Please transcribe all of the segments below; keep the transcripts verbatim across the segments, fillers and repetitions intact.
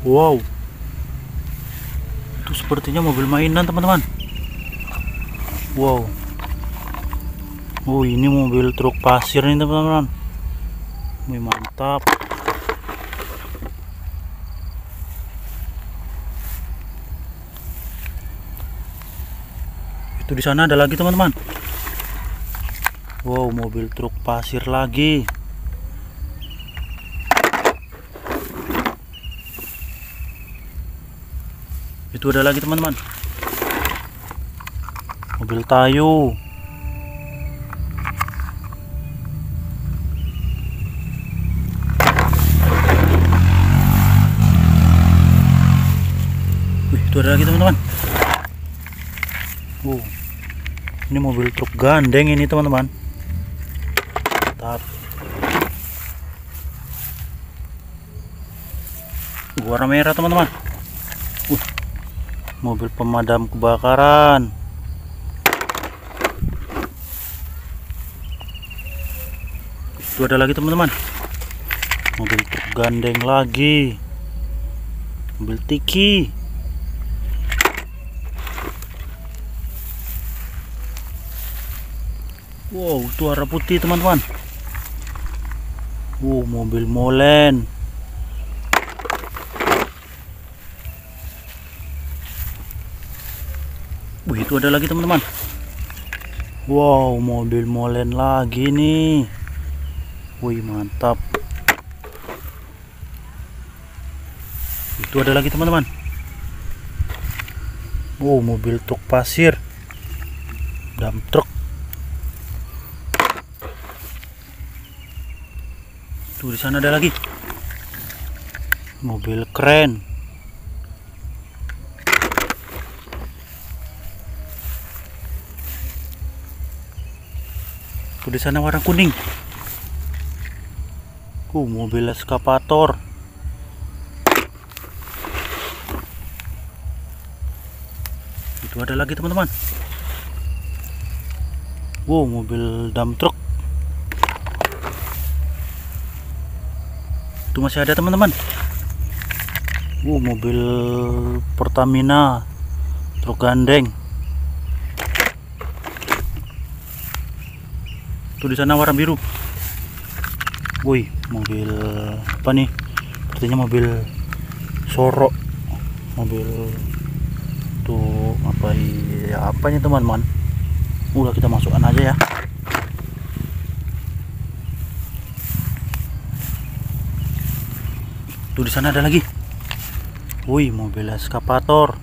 Wow, itu sepertinya mobil mainan teman-teman. Wow. Oh, ini mobil truk pasir nih teman-teman. Wih, mantap. Itu di sana ada lagi teman-teman. Wow, mobil truk pasir lagi. Itu ada lagi teman-teman. Mobil Tayo. Wih, itu ada lagi teman-teman. Wow. Ini mobil truk gandeng ini teman-teman. Mantap. Warna merah teman-teman. Uh, mobil pemadam kebakaran. Itu ada lagi teman-teman. Mobil truk gandeng lagi. Mobil tiki. Wow, itu warna putih teman-teman. Wow, mobil molen. Wih, itu ada lagi teman-teman. Wow, mobil molen lagi nih. Wih, mantap. Itu ada lagi teman-teman. Wow, mobil truk pasir. Dump truck. Tuh, di sana ada lagi mobil keren. Tuh, di sana warna kuning. Uh, mobil eskavator. Itu ada lagi teman-teman. Wow, mobil dump truck. Itu masih ada teman-teman. Uh, mobil Pertamina truk gandeng. Tuh, di sana warna biru. Wih, mobil apa nih? Sepertinya mobil sorok. Mobil tuh apa ya apanya teman-teman? Udah, kita masukkan aja ya. Tuh, di sana ada lagi. Wih, mobil eskavator.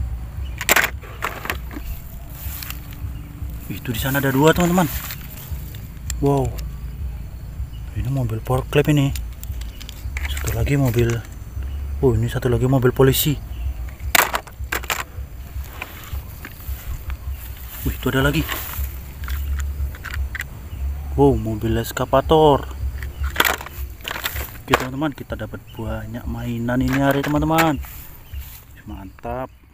Itu di sana ada dua teman-teman. Wow, ini mobil forklift ini. Satu lagi mobil. Oh, ini satu lagi mobil polisi. Wih, itu ada lagi. Wow, mobil eskavator. Oke teman-teman, kita dapat banyak mainan ini hari teman-teman. Mantap.